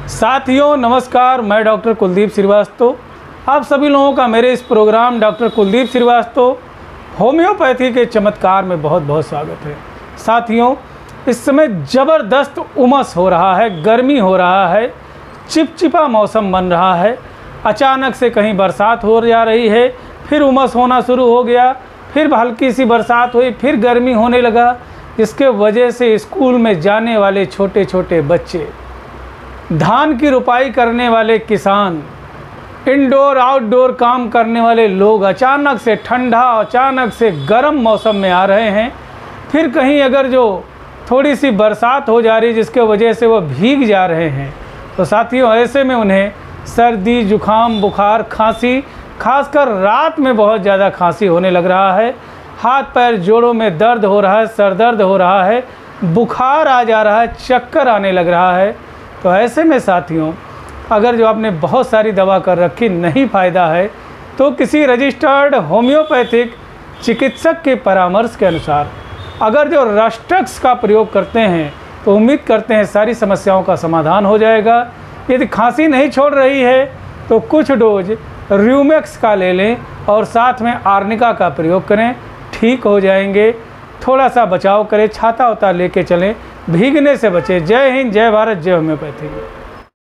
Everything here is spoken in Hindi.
साथियों नमस्कार, मैं डॉक्टर कुलदीप श्रीवास्तव। आप सभी लोगों का मेरे इस program doctor Kuldeep Srivastava homeopathy के चमत्कार में बहुत बहुत स्वागत है। साथियों, इस समय ज़बरदस्त उमस हो रहा है, गर्मी हो रहा है, चिपचिपा मौसम बन रहा है। अचानक से कहीं बरसात हो जा रही है, फिर उमस होना शुरू हो गया, फिर हल्की सी बरसात हुई, फिर गर्मी होने लगा। इसके वजह से स्कूल में जाने वाले छोटे छोटे बच्चे, धान की रुपाई करने वाले किसान, इंडोर आउटडोर काम करने वाले लोग अचानक से ठंडा, अचानक से गर्म मौसम में आ रहे हैं। फिर कहीं अगर जो थोड़ी सी बरसात हो जा रही जिसके वजह से वो भीग जा रहे हैं, तो साथियों ऐसे में उन्हें सर्दी, जुखाम, बुखार, खांसी, खासकर रात में बहुत ज़्यादा खांसी होने लग रहा है। हाथ पैर जोड़ों में दर्द हो रहा है, सर दर्द हो रहा है, बुखार आ जा रहा है, चक्कर आने लग रहा है। तो ऐसे में साथियों, अगर जो आपने बहुत सारी दवा कर रखी, नहीं फ़ायदा है, तो किसी रजिस्टर्ड होम्योपैथिक चिकित्सक के परामर्श के अनुसार अगर जो रस्टक्स का प्रयोग करते हैं तो उम्मीद करते हैं सारी समस्याओं का समाधान हो जाएगा। यदि खांसी नहीं छोड़ रही है तो कुछ डोज र्यूमेक्स का ले लें और साथ में आर्निका का प्रयोग करें, ठीक हो जाएंगे। थोड़ा सा बचाव करें, छाता उता लेके चलें, भीगने से बचें। जय हिंद, जय भारत, जय होम्योपैथी।